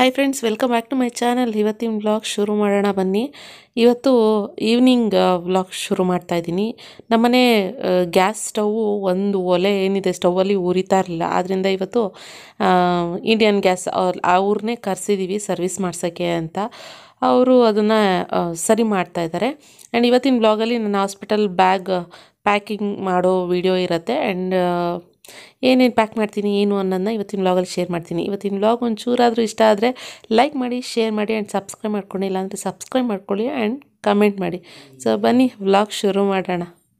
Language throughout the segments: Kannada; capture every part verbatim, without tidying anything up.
Hi friends, welcome back to my channel. ಇವತ್ತಿನ ವ್ಲಾಗ್ ಶುರು ಮಾಡೋಣ ಬನ್ನಿ. ಇವತ್ತು ಈವ್ನಿಂಗ್ ವ್ಲಾಗ್ ಶುರು ಮಾಡ್ತಾ ಇದ್ದೀನಿ. ನಮ್ಮನೆ ಗ್ಯಾಸ್ ಸ್ಟವ್ ಒಂದು ಒಲೆ ಏನಿದೆ ಸ್ಟವಲ್ಲಿ ಉರಿತಾ ಇರಲಿಲ್ಲ. ಆದ್ದರಿಂದ ಇವತ್ತು ಇಂಡಿಯನ್ ಗ್ಯಾಸ್ ಅವ್ರು ಅವ್ರನ್ನೇ ಕರೆಸಿದ್ದೀವಿ ಸರ್ವಿಸ್ ಮಾಡ್ಸೋಕ್ಕೆ ಅಂತ. ಅವರು ಅದನ್ನು ಸರಿ ಮಾಡ್ತಾ ಇದ್ದಾರೆ. ಆ್ಯಂಡ್ ಇವತ್ತಿನ ವ್ಲಾಗಲ್ಲಿ ನನ್ನ ಹಾಸ್ಪಿಟಲ್ ಬ್ಯಾಗ್ ಪ್ಯಾಕಿಂಗ್ ಮಾಡೋ ವಿಡಿಯೋ ಇರುತ್ತೆ. ಆ್ಯಂಡ್ ಏನೇನು ಪ್ಯಾಕ್ ಮಾಡ್ತೀನಿ ಏನು ಅನ್ನೋದನ್ನ ಇವತ್ತಿನ ವ್ಲಾಗಲ್ಲಿ ಶೇರ್ ಮಾಡ್ತೀನಿ. ಇವತ್ತಿನ ವ್ಲಾಗ್ ಒಂಚೂರಾದರೂ ಇಷ್ಟ ಆದರೆ ಲೈಕ್ ಮಾಡಿ, ಶೇರ್ ಮಾಡಿ ಆ್ಯಂಡ್ ಸಬ್ಸ್ಕ್ರೈಬ್ ಮಾಡ್ಕೊಳ್ಳಿ. ಇಲ್ಲಾಂದರೆ ಸಬ್ಸ್ಕ್ರೈಬ್ ಮಾಡ್ಕೊಳ್ಳಿ ಆ್ಯಂಡ್ ಕಮೆಂಟ್ ಮಾಡಿ. ಸೊ ಬನ್ನಿ ವ್ಲಾಗ್ ಶುರು ಮಾಡೋಣ.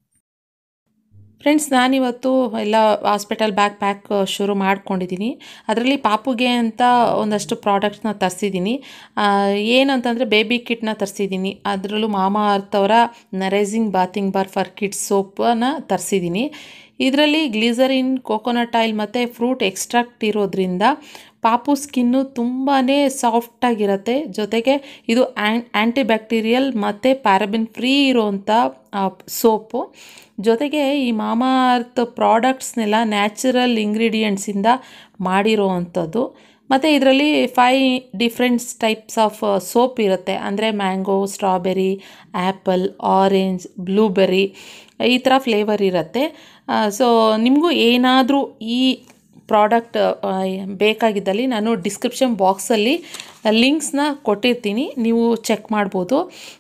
ಫ್ರೆಂಡ್ಸ್, ನಾನಿವತ್ತು ಎಲ್ಲ ಹಾಸ್ಪಿಟಲ್ ಬ್ಯಾಗ್ ಪ್ಯಾಕ್ ಶುರು ಮಾಡ್ಕೊಂಡಿದ್ದೀನಿ. ಅದರಲ್ಲಿ ಪಾಪುಗೆ ಅಂತ ಒಂದಷ್ಟು ಪ್ರಾಡಕ್ಟ್ಸ್ನ ತರಿಸಿದ್ದೀನಿ. ಏನಂತಂದರೆ ಬೇಬಿ ಕಿಟ್ನ ತರಿಸಿದ್ದೀನಿ. ಅದರಲ್ಲೂ ಮಾಮಾ ಅರ್ತ್ ಅವರ nourishing bathing bar for kids ಸೋಪನ್ನು ತರಿಸಿದ್ದೀನಿ. ಇದರಲ್ಲಿ ಗ್ಲಿಸರಿನ್, ಕೋಕೋನಟ್ ಆಯಿಲ್ ಮತ್ತು ಫ್ರೂಟ್ ಎಕ್ಸ್ಟ್ರಾಕ್ಟ್ ಇರೋದ್ರಿಂದ ಪಾಪು ಸ್ಕಿನ್ನು ತುಂಬಾ ಸಾಫ್ಟಾಗಿರುತ್ತೆ. ಜೊತೆಗೆ ಇದು ಆ್ಯನ್ ಆ್ಯಂಟಿ ಬ್ಯಾಕ್ಟೀರಿಯಲ್ ಮತ್ತು ಪ್ಯಾರಾಬಿನ್ ಫ್ರೀ ಇರೋವಂಥ ಸೋಪು. ಜೊತೆಗೆ ಈ ಮಾಮಾ ಅರ್ತ್ ಪ್ರಾಡಕ್ಟ್ಸ್ನೆಲ್ಲ ನ್ಯಾಚುರಲ್ ಇಂಗ್ರೀಡಿಯೆಂಟ್ಸಿಂದ ಮಾಡಿರೋ ಅಂಥದ್ದು. ಮತ್ತು ಇದರಲ್ಲಿ five differents types of soap ಇರುತ್ತೆ. ಅಂದರೆ mango, strawberry, apple, orange, blueberry ಈ ಥರ ಫ್ಲೇವರ್ ಇರುತ್ತೆ. ಸೊ ನಿಮಗೂ ಏನಾದರೂ ಈ ಪ್ರಾಡಕ್ಟ್ ಬೇಕಾಗಿದ್ದಲ್ಲಿ ನಾನು ಡಿಸ್ಕ್ರಿಪ್ಷನ್ ಬಾಕ್ಸಲ್ಲಿ ಲಿಂಕ್ಸ್ನ ಕೊಟ್ಟಿರ್ತೀನಿ, ನೀವು ಚೆಕ್ ಮಾಡ್ಬೋದು.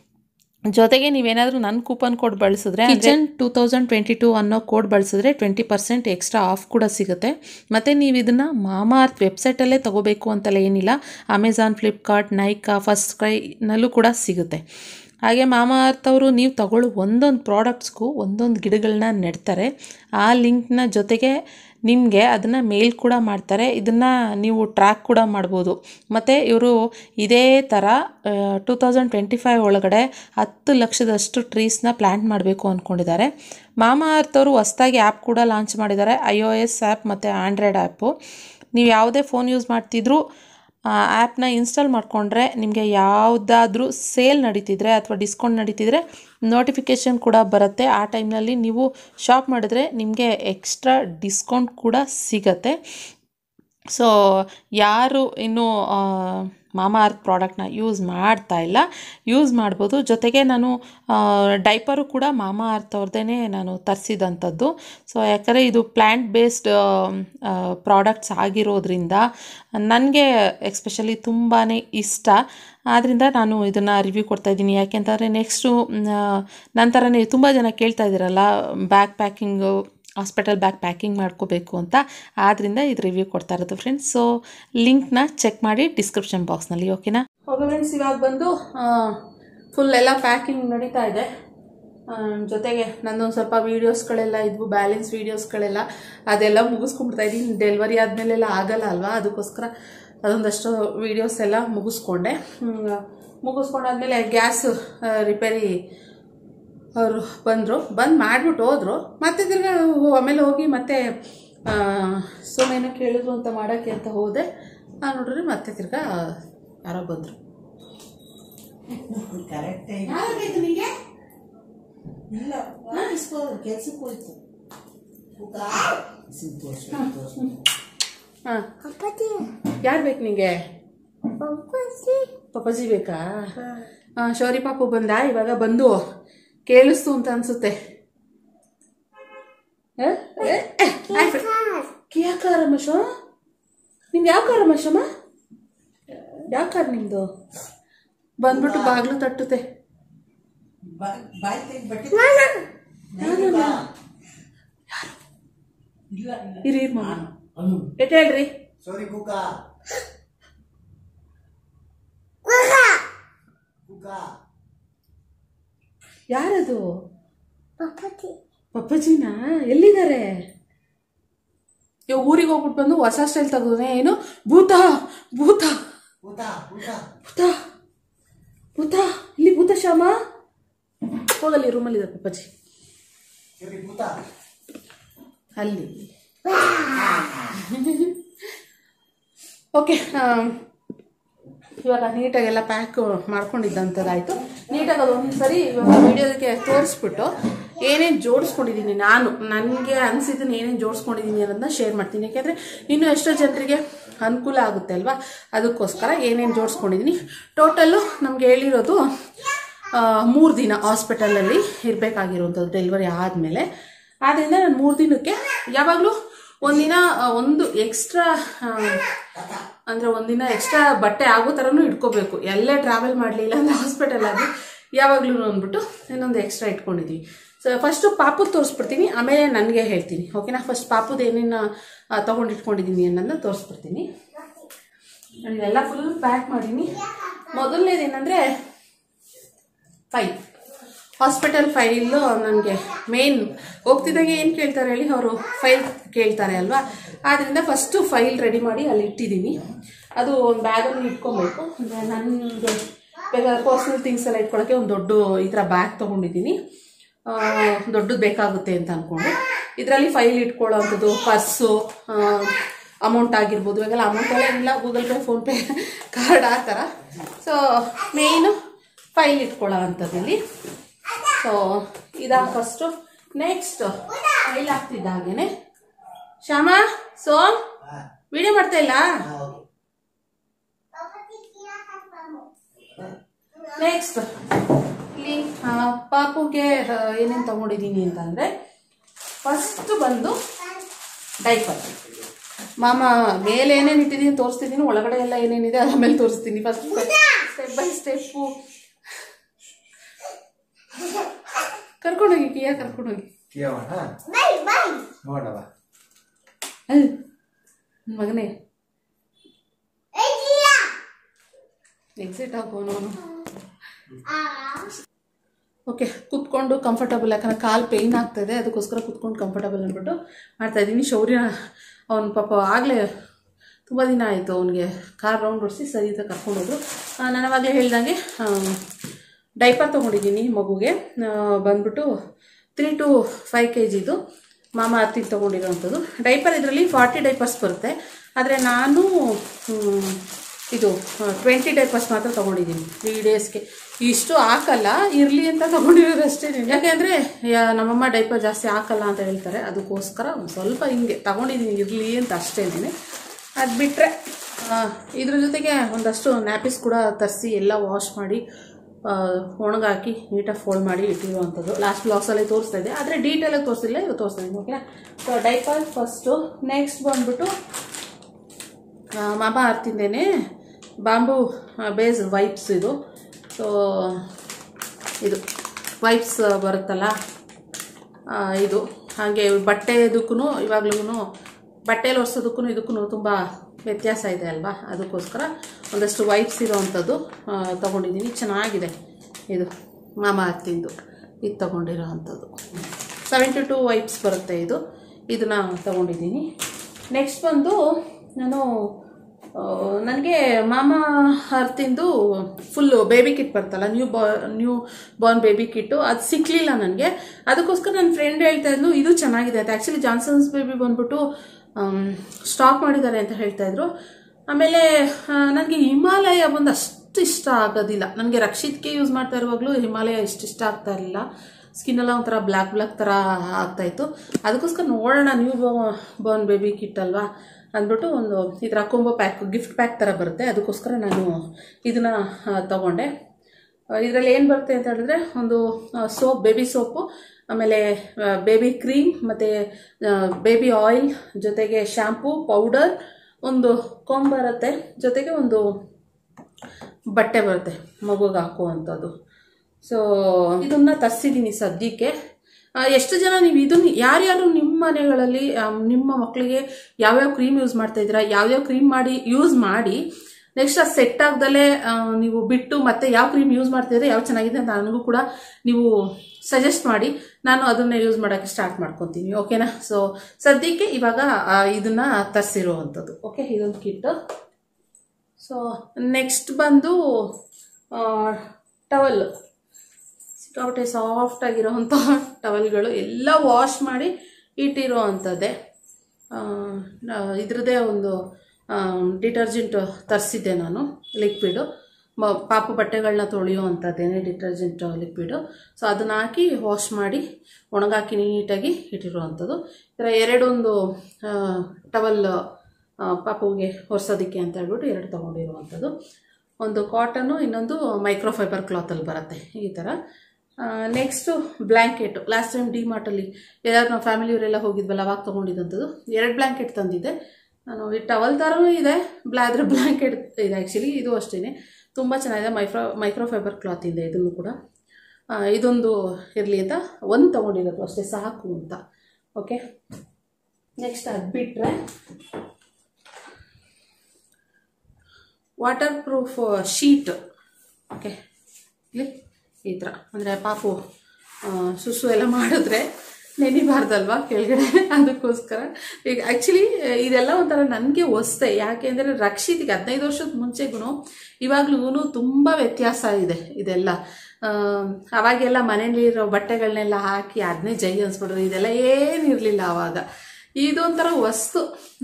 ಜೊತೆಗೆ ನೀವೇನಾದರೂ ನನ್ನ ಕೂಪನ್ ಕೋಡ್ ಬಳಸಿದ್ರೆ kitchen two thousand twenty two ಅನ್ನೋ ಕೋಡ್ ಬಳಸಿದ್ರೆ ಟ್ವೆಂಟಿ ಪರ್ಸೆಂಟ್ ಎಕ್ಸ್ಟ್ರಾ ಆಫ್ ಕೂಡ ಸಿಗುತ್ತೆ. ಮತ್ತು ನೀವು ಇದನ್ನು ಮಾಮಾ ಅರ್ತ್ ವೆಬ್ಸೈಟಲ್ಲೇ ತೊಗೋಬೇಕು ಅಂತಲೇ ಏನಿಲ್ಲ. ಅಮೆಝಾನ್, ಫ್ಲಿಪ್ಕಾರ್ಟ್, ನೈಕಾ, ಫಸ್ಟ್ ಕ್ರೈನಲ್ಲೂ ಕೂಡ ಸಿಗುತ್ತೆ. ಹಾಗೆ ಮಾಮಾ ಅರ್ತ್ ಅವರು ನೀವು ತಗೊಳ್ಳೋ ಒಂದೊಂದು ಪ್ರಾಡಕ್ಟ್ಸ್ಗೂ ಒಂದೊಂದು ಗಿಡಗಳನ್ನ ನೆಡ್ತಾರೆ. ಆ ಲಿಂಕ್ನ ಜೊತೆಗೆ ನಿಮಗೆ ಅದನ್ನು ಮೇಲ್ ಕೂಡ ಮಾಡ್ತಾರೆ. ಇದನ್ನು ನೀವು ಟ್ರ್ಯಾಕ್ ಕೂಡ ಮಾಡ್ಬೋದು. ಮತ್ತು ಇವರು ಇದೇ ಥರ ಟೂ ತೌಸಂಡ್ ಟ್ವೆಂಟಿ ಫೈವ್ ಒಳಗಡೆ ಹತ್ತು ಲಕ್ಷದಷ್ಟು ಟ್ರೀಸ್ನ ಪ್ಲ್ಯಾಂಟ್ ಮಾಡಬೇಕು ಅಂದ್ಕೊಂಡಿದ್ದಾರೆ. ಮಾಮಾ ಅರ್ತ್ ಅವರು ಹೊಸದಾಗಿ ಆ್ಯಪ್ ಕೂಡ ಲಾಂಚ್ ಮಾಡಿದ್ದಾರೆ. ಐ ಒ ಎಸ್ ಆ್ಯಪ್ ಮತ್ತು ಆ್ಯಂಡ್ರಾಯ್ಡ್ ಆ್ಯಪು. ನೀವು ಯಾವುದೇ ಫೋನ್ ಯೂಸ್ ಮಾಡ್ತಿದ್ರೂ ಆ್ಯಪ್ನ ಇನ್ಸ್ಟಾಲ್ ಮಾಡಿಕೊಂಡ್ರೆ ನಿಮಗೆ ಯಾವುದಾದ್ರೂ ಸೇಲ್ ನಡೀತಿದ್ರೆ ಅಥವಾ ಡಿಸ್ಕೌಂಟ್ ನಡೀತಿದ್ರೆ ನೋಟಿಫಿಕೇಷನ್ ಕೂಡ ಬರುತ್ತೆ. ಆ ಟೈಮ್ನಲ್ಲಿ ನೀವು ಶಾಪ್ ಮಾಡಿದ್ರೆ ನಿಮಗೆ ಎಕ್ಸ್ಟ್ರಾ ಡಿಸ್ಕೌಂಟ್ ಕೂಡ ಸಿಗತ್ತೆ. ಸೊ ಯಾರು ಇನ್ನೂ ಮಾಮಾ ಅರ್ತ್ ಪ್ರಾಡಕ್ಟ್ನ ಯೂಸ್ ಮಾಡ್ತಾ ಇಲ್ಲ, ಯೂಸ್ ಮಾಡ್ಬೋದು. ಜೊತೆಗೆ ನಾನು ಡೈಪರು ಕೂಡ ಮಾಮಾ ಅರ್ತ್ ಅವ್ರದ್ದೇ ನಾನು ತರಿಸಿದಂಥದ್ದು. ಸೊ ಯಾಕಂದರೆ ಇದು ಪ್ಲ್ಯಾಂಟ್ ಬೇಸ್ಡ್ ಪ್ರಾಡಕ್ಟ್ಸ್ ಆಗಿರೋದ್ರಿಂದ ನನಗೆ ಎಕ್ಸ್ಪೆಷಲಿ ತುಂಬಾ ಇಷ್ಟ. ಆದ್ದರಿಂದ ನಾನು ಇದನ್ನು ರಿವ್ಯೂ ಕೊಡ್ತಾಯಿದ್ದೀನಿ. ಯಾಕೆಂತಂದರೆ ನೆಕ್ಸ್ಟು ನಂತರನೇ ತುಂಬ ಜನ ಕೇಳ್ತಾ ಇದ್ದೀರಲ್ಲ bag packing, hospital bag packing ಮಾಡ್ಕೋಬೇಕು ಅಂತ. ಆದ್ದರಿಂದ ಇದು ರಿವ್ಯೂ ಕೊಡ್ತಾ ಇರೋದು ಫ್ರೆಂಡ್ಸ್. ಸೊ ಲಿಂಕ್ನ ಚೆಕ್ ಮಾಡಿ ಡಿಸ್ಕ್ರಿಪ್ಷನ್ ಬಾಕ್ಸ್ನಲ್ಲಿ, ಓಕೆನಾ? ಓಕೆ ಫ್ರೆಂಡ್ಸ್, ಇವಾಗ ಬಂದು ಫುಲ್ ಎಲ್ಲ ಪ್ಯಾಕಿಂಗ್ ನಡೀತಾ ಇದೆ. ಜೊತೆಗೆ ನನ್ನೊಂದು ಸ್ವಲ್ಪ ವೀಡಿಯೋಸ್ಗಳೆಲ್ಲ ಇದ್ವು, ಬ್ಯಾಲೆನ್ಸ್ ವೀಡಿಯೋಸ್ಗಳೆಲ್ಲ ಅದೆಲ್ಲ ಮುಗಿಸ್ಕೊಂಡ್ಬಿಡ್ತಾ ಇದ್ದೀನಿ. ಡೆಲಿವರಿ ಆದಮೇಲೆಲ್ಲ ಆಗಲ್ಲ ಅಲ್ವಾ, ಅದಕ್ಕೋಸ್ಕರ ಅದೊಂದಷ್ಟು ವೀಡಿಯೋಸ್ ಎಲ್ಲ ಮುಗಿಸ್ಕೊಂಡೆ. ಮುಗಿಸ್ಕೊಂಡಾದ್ಮೇಲೆ ಗ್ಯಾಸ್ ರಿಪೇರಿ ಅವರು ಬಂದರು, ಬಂದು ಮಾಡಿಬಿಟ್ಟು ಹೋದರು. ಮತ್ತೆ ತಿರ್ಗಿ ಆಮೇಲೆ ಹೋಗಿ ಮತ್ತೆ ಸೋಮೇನೋ ಕೇಳಿದ್ರು ಅಂತ ಮಾಡೋಕ್ಕೆ ಅಂತ ಹೋದೆ. ನಾನು ನೋಡ್ರಿ ಮತ್ತೆ ತಿರ್ಗಾ ಯಾರೋ ಬಂದರು. ಹಾಂ, ಯಾರು ಬೇಕು ನಿಂಗೆ? ಪಪ್ಪಾಜಿ ಬೇಕಾ? ಹಾಂ, ಶೌರಿ ಪಾಪು ಬಂದ. ಇವಾಗ ಬಂದು ಕೇಳಿಸ್ತು ಅಂತ ಅನ್ಸುತ್ತೆ. ಯಾವ ಕಾರ ರಮೇಶ? ನಿಮ್ದು ಯಾವ ಕಾರ ರಮೇಶಮ್ಮ? ಯಾವ ಕಾರ್ ನಿಮ್ದು? ಬಂದ್ಬಿಟ್ಟು ಬಾಗ್ಲು ತಟ್ಟುತ್ತೆ. ಇರಿ ಇರ್ ಮಮ್ಮ ಎಟ್ ಹೇಳ್ರಿ. ಯಾರದು? ಪಪ್ಪಾಜಿನಾ? ಎಲ್ಲಿದ್ದಾರೆ? ಇವಾಗ ಊರಿಗೆ ಹೋಗ್ಬಿಟ್ಟು ಬಂದು ಹೊಸ ಸ್ಟೈಲ್ ತೆಗೆದ್ರೆ ಏನು ಭೂತ ಭೂತ ಭೂತ ಭೂತ ಭೂತ ಇಲ್ಲಿ ಭೂತ ಶ್ಯಾಮ ಹೋಗಲ್ಲಿ ರೂಮಲ್ಲಿದೆ ಪಪ್ಪಾಜಿ ಅಲ್ಲಿ. ಓಕೆ, ಇವಾಗ ನೀಟಾಗೆಲ್ಲ ಪ್ಯಾಕ್ ಮಾಡ್ಕೊಂಡಿದ್ದಂಥದ್ದಾಯಿತು. ನೀಟಾಗಿ ಅದೊಂದು ಸರಿ ಇವಾಗ ವಿಡಿಯೋದಕ್ಕೆ ತೋರಿಸ್ಬಿಟ್ಟು ಏನೇನು ಜೋಡಿಸ್ಕೊಂಡಿದ್ದೀನಿ, ನಾನು ನನಗೆ ಅನಿಸಿದ್ದನ್ನು ಏನೇನು ಜೋಡಿಸ್ಕೊಂಡಿದ್ದೀನಿ ಅನ್ನೋದನ್ನ ಶೇರ್ ಮಾಡ್ತೀನಿ. ಯಾಕೆಂದರೆ ಇನ್ನೂ ಎಷ್ಟೋ ಜನರಿಗೆ ಅನುಕೂಲ ಆಗುತ್ತೆ ಅಲ್ವಾ, ಅದಕ್ಕೋಸ್ಕರ ಏನೇನು ಜೋಡಿಸ್ಕೊಂಡಿದ್ದೀನಿ. ಟೋಟಲ್ಲು ನಮಗೆ ಹೇಳಿರೋದು ಮೂರು ದಿನ ಹಾಸ್ಪಿಟಲಲ್ಲಿ ಇರಬೇಕಾಗಿರುವಂಥದ್ದು ಡೆಲಿವರಿ ಆದಮೇಲೆ. ಆದ್ದರಿಂದ ನಾನು ಮೂರು ದಿನಕ್ಕೆ ಯಾವಾಗಲೂ ಒಂದಿನ ಒಂದು ಎಕ್ಸ್ಟ್ರಾ ಅಂದರೆ ಒಂದಿನ ಎಕ್ಸ್ಟ್ರಾ ಬಟ್ಟೆ ಆಗೋ ಥರನೂ ಇಟ್ಕೋಬೇಕು. ಎಲ್ಲೇ ಟ್ರಾವೆಲ್ ಮಾಡಲಿಲ್ಲ ಅಂದರೆ ಹಾಸ್ಪಿಟಲಾಗಿ ಯಾವಾಗಲೂ ಅಂದ್ಬಿಟ್ಟು ಇನ್ನೊಂದು ಎಕ್ಸ್ಟ್ರಾ ಇಟ್ಕೊಂಡಿದ್ದೀವಿ. ಸೊ ಫಸ್ಟು ಪಾಪುದು ತೋರಿಸ್ಬಿಡ್ತೀನಿ, ಆಮೇಲೆ ನನಗೆ ಹೇಳ್ತೀನಿ. ಓಕೆನಾ? ಫಸ್ಟ್ ಪಾಪುದು ಏನೇನು ತೊಗೊಂಡಿಟ್ಕೊಂಡಿದ್ದೀನಿ ಅನ್ನೋದನ್ನ ತೋರಿಸ್ಬಿಡ್ತೀನಿ. ನಾನೆಲ್ಲ ಫುಲ್ ಪ್ಯಾಕ್ ಮಾಡೀನಿ. ಮೊದಲನೇದು ಏನಂದರೆ ಫೈಲ್, ಹಾಸ್ಪಿಟಲ್ ಫೈಲು ನನಗೆ ಮೇನ್. ಹೋಗ್ತಿದ್ದಾಗೆ ಏನು ಕೇಳ್ತಾರೆ ಹೇಳಿ, ಅವರು ಫೈಲ್ ಕೇಳ್ತಾರೆ ಅಲ್ವಾ, ಆದ್ದರಿಂದ ಫಸ್ಟು ಫೈಲ್ ರೆಡಿ ಮಾಡಿ ಅಲ್ಲಿ ಇಟ್ಟಿದ್ದೀನಿ. ಅದು ಒಂದು ಬ್ಯಾಗಲ್ಲಿ ಇಟ್ಕೊಬೇಕು. ನನಗೆ ಬೇಕಾದ್ರೆ ಪರ್ಸ್ನಲ್ ಥಿಂಗ್ಸ್ ಎಲ್ಲ ಇಟ್ಕೊಳ್ಳೋಕ್ಕೆ ಒಂದು ದೊಡ್ಡ ಈ ಥರ ಬ್ಯಾಗ್ ತೊಗೊಂಡಿದ್ದೀನಿ. ದೊಡ್ಡದು ಬೇಕಾಗುತ್ತೆ ಅಂತ ಅಂದ್ಕೊಂಡು ಇದರಲ್ಲಿ ಫೈಲ್ ಇಟ್ಕೊಳ್ಳೋ ಅಂಥದ್ದು, ಪರ್ಸು, ಅಮೌಂಟ್ ಆಗಿರ್ಬೋದು. ಇವಾಗೆಲ್ಲ ಅಮೌಂಟ್ ಎಲ್ಲ ಇಲ್ಲ, ಗೂಗಲ್ ಪೇ, ಫೋನ್ಪೇ, ಕಾರ್ಡ್ ಆ ಥರ. ಸೊ ಮೇಯ್ನು ಫೈಲ್ ಇಟ್ಕೊಳ್ಳೋ ಅಂಥದ್ದಲ್ಲಿ. ಸೊ ಇದಾ ಫಸ್ಟು. ನೆಕ್ಸ್ಟ್ ಫೈಲ್ ಹಾಕ್ತಿದ್ದಾಗೇನೆ ಶ್ಯಾಮ ಸೋಮ್ ವಿಡಿಯೋ ಮಾಡ್ತಾ ಇಲ್ಲ. ನೆಕ್ಸ್ಟ್ ಇಲ್ಲಿ ಪಾಪುಗೆ ಏನೇನು ತಗೊಂಡಿದ್ದೀನಿ ಅಂತಂದರೆ ಫಸ್ಟ್ ಬಂದು ಡೈಪರ್. ಮಾಮ ಮೇಲೆ ಏನೇನು ಇಟ್ಟಿದ್ದೀನಿ ತೋರಿಸ್ತಿದ್ದೀನಿ, ಒಳಗಡೆ ಎಲ್ಲ ಏನೇನಿದೆ ಅದ್ರ ಮೇಲೆ ತೋರಿಸ್ತೀನಿ. ಫಸ್ಟ್ ಸ್ಟೆಪ್ ಬೈ ಸ್ಟೆಪ್ಪು ಕರ್ಕೊಂಡೋಗಿ ಕಿಯಾ ಕರ್ಕೊಂಡೋಗಿ ಮಗನೇ ಎಕ್ಸಿಟ್ ಹಾಕೋನು. ಓಕೆ, ಕುತ್ಕೊಂಡು ಕಂಫರ್ಟಬಲ್, ಯಾಕಂದ್ರೆ ಕಾಲು ಪೇಯ್ನ್ ಆಗ್ತಾಯಿದೆ, ಅದಕ್ಕೋಸ್ಕರ ಕುತ್ಕೊಂಡು ಕಂಫರ್ಟಬಲ್ ಅಂದ್ಬಿಟ್ಟು ಮಾಡ್ತಾಯಿದ್ದೀನಿ. ಶೌರ್ಯ ಅವನು ಪಾಪ ಆಗಲೇ ತುಂಬ ದಿನ ಆಯಿತು ಅವನಿಗೆ ಕಾರ್ ರೌಂಡ್ ಹೊಡಿಸಿ ಸರಿ ಅಂತ ಕರ್ಕೊಂಡೋದ್ರು. ನಾನು ಅವಾಗಲೇ ಹೇಳ್ದಂಗೆ ಡೈಪರ್ ತೊಗೊಂಡಿದ್ದೀನಿ ಮಗುಗೆ. ಬಂದ್ಬಿಟ್ಟು ತ್ರೀ ಟು ಫೈವ್ ಕೆ ಜಿದು ಮಾಮ ಅತ್ತಿಗೆ ತೊಗೊಂಡಿರೋವಂಥದ್ದು ಡೈಪರ್. ಇದರಲ್ಲಿ ಫಾರ್ಟಿ ಡೈಪರ್ಸ್ ಬರುತ್ತೆ, ಆದರೆ ನಾನು ಇದು ಟ್ವೆಂಟಿ ಡೈಪರ್ಸ್ ಮಾತ್ರ ತೊಗೊಂಡಿದ್ದೀನಿ ತ್ರೀ ಡೇಸ್ಗೆ. ಇಷ್ಟು ಹಾಕಲ್ಲ, ಇರಲಿ ಅಂತ ತೊಗೊಂಡಿರೋದಷ್ಟೇ. ಯಾಕೆಂದರೆ ನಮ್ಮಮ್ಮ ಡೈಪರ್ ಜಾಸ್ತಿ ಹಾಕಲ್ಲ ಅಂತ ಹೇಳ್ತಾರೆ, ಅದಕ್ಕೋಸ್ಕರ ಒಂದು ಸ್ವಲ್ಪ ಹಿಂಗೆ ತೊಗೊಂಡಿದ್ದೀನಿ, ಇರಲಿ ಅಂತ ಅಷ್ಟೇನೆ. ಅದು ಬಿಟ್ಟರೆ ಇದ್ರ ಜೊತೆಗೆ ಒಂದಷ್ಟು ನ್ಯಾಪಿಸ್ ಕೂಡ ತರಿಸಿ ಎಲ್ಲ ವಾಶ್ ಮಾಡಿ ಒಣಗಾಕಿ ನೀಟಾಗಿ ಫೋಲ್ಡ್ ಮಾಡಿ ಇಟ್ಟಿರುವಂಥದ್ದು. ಲಾಸ್ಟ್ ಬ್ಲಾಗ್ಸಲ್ಲಿ ತೋರಿಸ್ತಾ ಇದೆ, ಆದರೆ ಡೀಟೇಲಾಗಿ ತೋರಿಸಿಲ್ಲ, ಇವಾಗ ತೋರಿಸ್ತಾ ಇದ್ದೀನಿ. ಓಕೆನಾ? So diaper first. ನೆಕ್ಸ್ಟ್ ಬಂದ್ಬಿಟ್ಟು ಮಾಮ ಅರ್ತಿಂದೇನೆ ಬಾಂಬು ಬೇಸ್ ವೈಪ್ಸ್. ಇದು ಸೊ ಇದು ವೈಪ್ಸ್ ಬರುತ್ತಲ್ಲ, ಇದು ಹಾಗೆ ಬಟ್ಟೆದಕ್ಕೂ ಇವಾಗ್ಲೂ ಬಟ್ಟೆಯಲ್ಲಿ ಒರೆಸೋದಕ್ಕೂ ಇದಕ್ಕೂ ತುಂಬ ವ್ಯತ್ಯಾಸ ಇದೆ ಅಲ್ವಾ, ಅದಕ್ಕೋಸ್ಕರ ಒಂದಷ್ಟು ವೈಪ್ಸ್ ಇರೋವಂಥದ್ದು ತೊಗೊಂಡಿದ್ದೀನಿ. ಚೆನ್ನಾಗಿದೆ ಇದು ಮಾಮ ಅರ್ತಿಂದು, ಇದು ತೊಗೊಂಡಿರೋ ಅಂಥದ್ದು ಸೆವೆಂಟಿ ಟು ವೈಪ್ಸ್ ಬರುತ್ತೆ ಇದು. ಇದನ್ನು ತೊಗೊಂಡಿದ್ದೀನಿ. ನೆಕ್ಸ್ಟ್ ಬಂದು ನಾನು ನನಗೆ ಮಾಮ ಅರ್ತಿಂದು ಫುಲ್ಲು ಬೇಬಿ ಕಿಟ್ ಬರ್ತಲ್ಲ, ನ್ಯೂ ಬಾ ನ್ಯೂ ಬಾರ್ನ್ ಬೇಬಿ ಕಿಟ್ಟು, ಅದು ಸಿಕ್ಕಲಿಲ್ಲ ನನಗೆ. ಅದಕ್ಕೋಸ್ಕರ ನನ್ನ ಫ್ರೆಂಡ್ ಹೇಳ್ತಾ ಇದ್ಲು ಇದು ಚೆನ್ನಾಗಿದೆ ಅಂತ. ಆ್ಯಕ್ಚುಲಿ ಜಾನ್ಸನ್ಸ್ ಬೇಬಿ ಬಂದ್ಬಿಟ್ಟು ಸ್ಟಾಕ್ ಮಾಡಿದ್ದಾರೆ ಅಂತ ಹೇಳ್ತಾಯಿದ್ರು. ಆಮೇಲೆ ನನಗೆ ಹಿಮಾಲಯ ಬಂದು ಅಷ್ಟು ಇಷ್ಟ ಆಗೋದಿಲ್ಲ. ನನಗೆ ರಕ್ಷಿತ್ಗೆ ಯೂಸ್ ಮಾಡ್ತಾ ಇರುವಾಗಲೂ ಹಿಮಾಲಯ ಇಷ್ಟು ಇಷ್ಟ ಆಗ್ತಾ ಇರಲಿಲ್ಲ. ಸ್ಕಿನ್ನೆಲ್ಲ ಒಂಥರ ಬ್ಲ್ಯಾಕ್ ಬ್ಲ್ಯಾಕ್ ಥರ ಆಗ್ತಾಯಿತ್ತು. ಅದಕ್ಕೋಸ್ಕರ ನೋಡೋಣ ನ್ಯೂ ಬಾರ್ನ್ ಬೇಬಿ ಕಿಟ್ ಅಲ್ವಾ ಅಂದ್ಬಿಟ್ಟು ಒಂದು ಈ ಥರ ಕೊಂಬೋ ಪ್ಯಾಕ್, ಗಿಫ್ಟ್ ಪ್ಯಾಕ್ ಥರ ಬರುತ್ತೆ, ಅದಕ್ಕೋಸ್ಕರ ನಾನು ಇದನ್ನು ತಗೊಂಡೆ. ಇದರಲ್ಲಿ ಏನು ಬರುತ್ತೆ ಅಂತ ಹೇಳಿದ್ರೆ ಒಂದು ಸೋಪ್, ಬೇಬಿ ಸೋಪು, ಆಮೇಲೆ ಬೇಬಿ ಕ್ರೀಮ್ ಮತ್ತು ಬೇಬಿ ಆಯಿಲ್, ಜೊತೆಗೆ ಶ್ಯಾಂಪೂ, ಪೌಡರ್, ಒಂದು ಕೊಂಬ್ ಬರುತ್ತೆ, ಜೊತೆಗೆ ಒಂದು ಬಟ್ಟೆ ಬರುತ್ತೆ ಮಗುಗೆ ಹಾಕುವಂಥದ್ದು. ಸೊ ಇದನ್ನು ತರಿಸಿದ್ದೀನಿ ಸದ್ಯಕ್ಕೆ. ಎಷ್ಟು ಜನ ನೀವು ಇದನ್ನು ಯಾರ್ಯಾರು ನಿಮ್ಮ ಮನೆಗಳಲ್ಲಿ ನಿಮ್ಮ ಮಕ್ಕಳಿಗೆ ಯಾವ್ಯಾವ ಕ್ರೀಮ್ ಯೂಸ್ ಮಾಡ್ತಾ ಇದ್ದೀರಾ, ಯಾವ್ಯಾವ ಕ್ರೀಮ್ ಮಾಡಿ ಯೂಸ್ ಮಾಡಿ ನೆಕ್ಸ್ಟ್ ಅದು ಸೆಟ್ ಆಗ್ದಲೇ ನೀವು ಬಿಟ್ಟು ಮತ್ತೆ ಯಾವ ಕ್ರೀಮ್ ಯೂಸ್ ಮಾಡ್ತಿದ್ರೆ ಯಾವ ಚೆನ್ನಾಗಿದೆ ಅಂತ ನನಗೂ ಕೂಡ ನೀವು ಸಜೆಸ್ಟ್ ಮಾಡಿ, ನಾನು ಅದನ್ನು ಯೂಸ್ ಮಾಡೋಕ್ಕೆ ಸ್ಟಾರ್ಟ್ ಮಾಡ್ಕೊತೀನಿ. ಓಕೆನಾ? ಸೊ ಸದ್ಯಕ್ಕೆ ಇವಾಗ ಇದನ್ನು ತರಿಸಿರುವಂಥದ್ದು. ಓಕೆ, ಇದೊಂದು ಕಿಟ್ಟು. ಸೊ ನೆಕ್ಸ್ಟ್ ಬಂದು ಟವಲ್, ಸಿಕ್ಕಾಪಟ್ಟೆ ಸಾಫ್ಟ್ ಆಗಿರೋವಂಥ ಟವಲ್ಗಳು ಎಲ್ಲ ವಾಶ್ ಮಾಡಿ ಇಟ್ಟಿರೋ ಅಂಥದ್ದೇ. ಇದ್ರದ್ದೇ ಒಂದು ಡಿಟರ್ಜೆಂಟ್ ತರಿಸಿದ್ದೆ ನಾನು, ಲಿಕ್ವಿಡು, ಮ ಪಾಪು ಬಟ್ಟೆಗಳನ್ನ ತೊಳೆಯೋ ಅಂಥದ್ದೇನೆ ಡಿಟರ್ಜೆಂಟ್ ಲಿಕ್ವಿಡು. ಸೊ ಅದನ್ನು ಹಾಕಿ ವಾಶ್ ಮಾಡಿ ಒಣಗಾಕಿ ನೀಟಾಗಿ ಇಟ್ಟಿರುವಂಥದ್ದು. ಈ ಥರ ಎರಡೊಂದು ಟವಲ್ ಪಾಪುಗೆ ಹೊರ್ಸೋದಕ್ಕೆ ಅಂತ ಹೇಳ್ಬಿಟ್ಟು ಎರಡು ತೊಗೊಂಡಿರುವಂಥದ್ದು. ಒಂದು ಕಾಟನ್ನು, ಇನ್ನೊಂದು ಮೈಕ್ರೋಫೈಬರ್ ಕ್ಲಾತಲ್ಲಿ ಬರುತ್ತೆ ಈ ಥರ. Next blanket. ಲಾಸ್ಟ್ ಟೈಮ್ ಡಿ ಮಾರ್ಟಲ್ಲಿ ಎಲ್ಲರೂ ನಾವು ಫ್ಯಾಮಿಲಿಯವರೆಲ್ಲ ಹೋಗಿದ್ವಲ್ಲ ಅವಾಗ ತೊಗೊಂಡಿದ್ದಂಥದ್ದು. ಎರಡು ಬ್ಲ್ಯಾಂಕೆಟ್ ತಂದಿದ್ದೆ ನಾನು. ಈ ಟವಲ್ ಥರನೂ ಇದೆ, ಬ್ಲಾದ್ರ ಬ್ಲ್ಯಾಂಕೆಟ್ ಇದೆ ಆ್ಯಕ್ಚುಲಿ. ಇದು ಅಷ್ಟೇ ತುಂಬ ಚೆನ್ನಾಗಿದೆ, ಮೈಕ್ರೋ ಮೈಕ್ರೋಫೈಬರ್ ಕ್ಲಾತ್ ಇದೆ ಇದನ್ನು ಕೂಡ. ಇದೊಂದು ಇರಲಿ ಅಂತ ಒಂದು ತೊಗೊಂಡಿರೋದು ಅಷ್ಟೇ, ಸಾಕು ಅಂತ. ಓಕೆ, ನೆಕ್ಸ್ಟ್ ಅದು ಬಿಟ್ಟರೆ ವಾಟರ್ ಪ್ರೂಫ್ ಶೀಟ್. ಓಕೆ, ಇಲ್ಲಿ ಈ ಥರ ಅಂದರೆ ಪಾಪು ಸುಸು ಎಲ್ಲ ಮಾಡಿದ್ರೆ ನೆನಿಬಾರ್ದಲ್ವ ಕೆಳಗಡೆ, ಅದಕ್ಕೋಸ್ಕರ. ಈಗ ಆ್ಯಕ್ಚುಲಿ ಇದೆಲ್ಲ ಒಂಥರ ನನಗೆ ಹೊಸ್ತೆ. ಯಾಕೆ ಅಂದರೆ ರಕ್ಷಿತಿಗೆ ಹದಿನೈದು ವರ್ಷದ ಮುಂಚೆಗೂ ಇವಾಗ್ಲೂ ತುಂಬ ವ್ಯತ್ಯಾಸ ಇದೆ ಇದೆಲ್ಲ. ಅವಾಗೆಲ್ಲ ಮನೇಲಿರೋ ಬಟ್ಟೆಗಳನ್ನೆಲ್ಲ ಹಾಕಿ ಅದನ್ನೇ ಜೈ ಅನ್ಸ್ಬಿಟ್ರೆ ಇದೆಲ್ಲ ಏನಿರಲಿಲ್ಲ ಆವಾಗ. ಇದೊಂಥರ ವಸ್ತು